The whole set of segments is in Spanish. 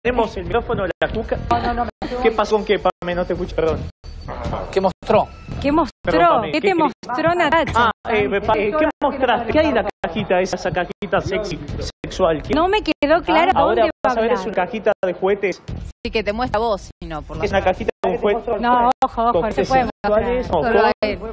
Tenemos el micrófono, la cuca. No, ¿Qué pasó con qué, Pame? No te escucho, perdón. ¿Qué mostró? ¿Qué mostró? Perdón, Pame, ¿Qué te mostró Natacha? ¿Qué mostraste? ¿Qué hay en la cajita, esa cajita sexual? No me quedó claro ahora dónde va vas a a ver, hablar. es una cajita de juguetes. Sí, que te muestra vos, si no, por la... Es una cajita con juguetes. No, ojo, no se puede mostrar. Solo a él.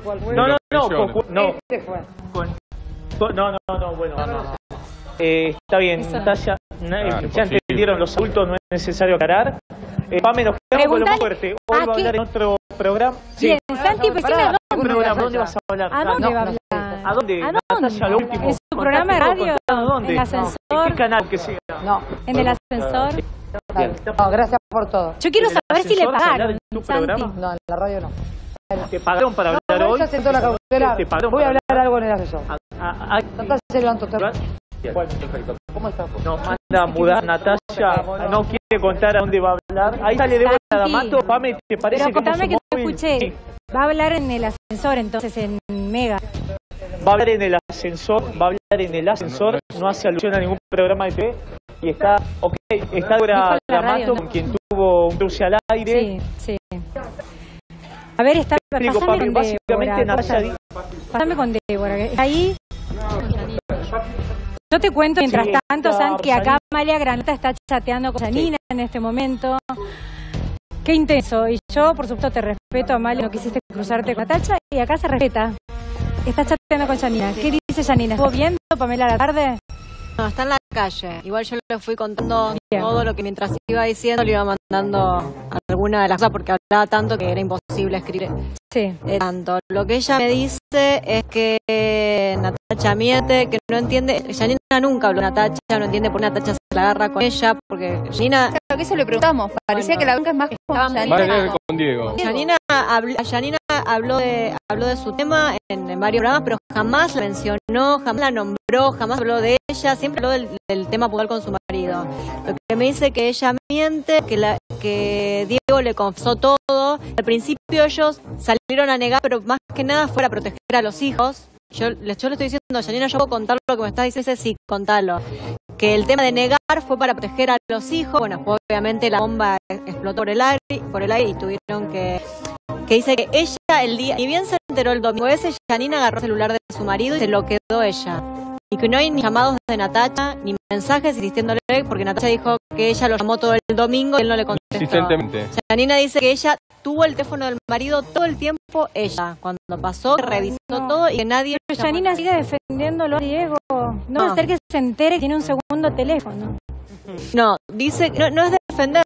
No, está bien, Eso. Natalia, ya entendieron los adultos, no es necesario aclarar. Pame, nos quedamos con lo más fuerte. Hoy va a hablar en otro programa. Bien, Santi, pues dime a dónde. ¿Dónde vas a hablar? ¿A dónde va a hablar? ¿A dónde? ¿A dónde? Natalia, lo último. ¿En su programa de radio? ¿A dónde? ¿En el ascensor? ¿En qué canal que sea? No. ¿En el ascensor? No, gracias por todo. Yo quiero ¿En el saber si le ascensor vas a hablar pagaron, en tu Santi. programa? No, en la radio no. ¿Te pagaron para hablar No, hoy? ella sentó la cautelar. ¿Te pagaron Voy a para hablar algo en el asesor. Natalia se levantó. ¿Cómo estás? Nos manda a mudar Natalia, no quiere contar a dónde va a hablar. Ahí sale de vuelta D'Amato. Pame, ¿te parece Pero que contame que somos te móvil? escuché. Sí. Va a hablar en el ascensor, entonces, en Mega. Va a hablar en el ascensor, no hace alusión a ningún programa de TV. Y está, está Dijo ahora en la radio, D'Amato, ¿no? con quien tuvo un cruce al aire. Sí. A ver, Explico, pasame Pame, con básicamente Natalia Débora. Pasame con Débora. que ahí. Yo te cuento, mientras Sí, tanto, está San, que acá Rosalía. Amalia Granata está chateando con Janina en este momento. Qué intenso. Y yo, por supuesto, te respeto, Amalia, no quisiste cruzarte con Natacha. Y acá se respeta. Estás chateando con Janina. ¿Qué dice Janina? ¿Estuvo viendo Pamela a la tarde? No, está en la calle. Igual yo le fui contando Bien. todo lo que mientras iba diciendo le iba mandando alguna de las cosas porque hablaba tanto que era imposible escribir Sí. tanto. Lo que ella me dice es que Natacha miente, que no entiende. Janina nunca habló de Natacha, no entiende por qué Natacha se la agarra con ella, porque Janina... Claro que eso le preguntamos. Parecía que la bronca es más con Janina. Vale, con Diego. Janina habló de su tema en varios programas, pero jamás la mencionó, jamás la nombró, jamás habló de ella, siempre habló del tema puntual con su marido. Lo que me dice que ella miente, que Diego le confesó todo. Al principio ellos salieron a negar, pero más que nada fue para proteger a los hijos. Yo le estoy diciendo, Janina, yo puedo contar lo que me estás diciendo. Dice, sí, contalo. Que el tema de negar fue para proteger a los hijos. Bueno, pues, obviamente la bomba explotó por el aire y tuvieron que dice que ella el día, ni bien se enteró el domingo ese, Janina agarró el celular de su marido y se lo quedó ella. Y que no hay ni llamados de Natacha, ni mensajes insistiéndole, porque Natacha dijo que ella lo llamó todo el domingo y él no le contestó. Insistentemente. Janina dice que ella tuvo el teléfono del marido todo el tiempo, ella, cuando pasó, revisó todo y que nadie... Pero Janina sigue defendiéndolo a Diego. No va a ser que se entere que tiene un segundo teléfono. No, dice, no es defender,